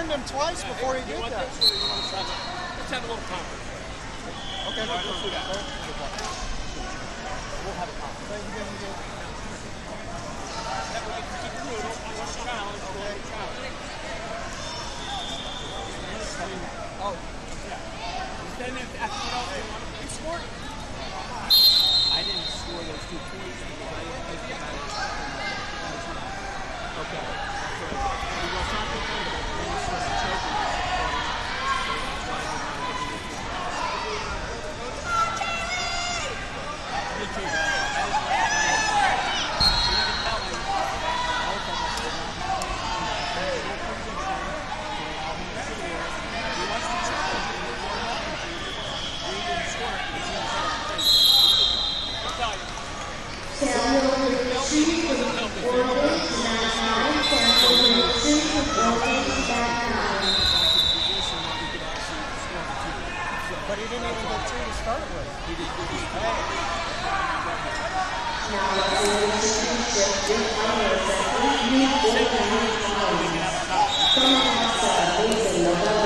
turned him twice before he did that. Let's have a little conference. Okay, let's do that. We'll have a conference. That way we can keep it brutal. Challenge. Oh. Yeah. Then after you scored. I didn't score those 2 points because I didn't think about it. Okay. He was not the one that was choking. But he didn't even get 2 to start with. He didn't get his From outside,